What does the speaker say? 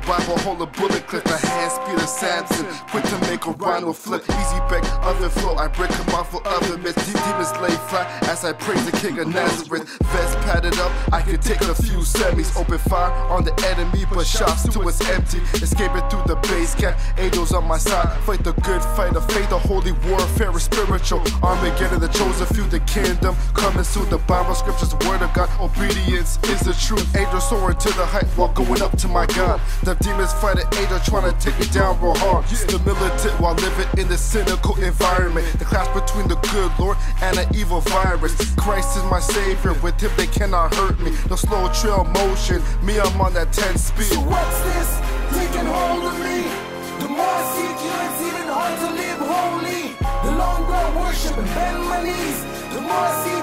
Bible, hold a bullet clip. The hand speed of Samson, quick to make a rhino flip. Easy back, other flow, I break him off for other myths. Demons lay flat as I praise the King of Nazareth. Vest padded up, I could take a few semis. Open fire on the enemy, but shots till it's empty. Escaping through the base camp, angels on my side. Fight the good fight of faith, the holy warfare is spiritual. Armageddon, the chosen few, the kingdom coming soon. The Bible scriptures, the word of God, obedience is the truth. Angels soaring to the height while going up to my God. The demons fight an angel trying to take me down real hard. The militant while living in the cynical environment. The clash between the good Lord and an evil virus. Christ is my savior, with him they cannot hurt me. No slow trail motion, me I'm on that 10 speed. So what's this taking hold of me? The more I seek you, it's even hard to live holy. The longer I worship and bend my knees, the more I see